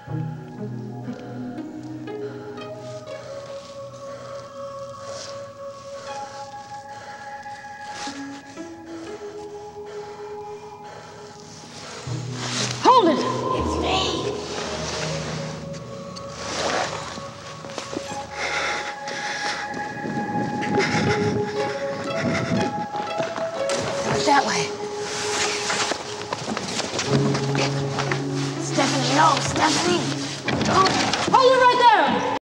Hold it! It's me! That way. Stephanie, no, Stephanie! Hold it right there!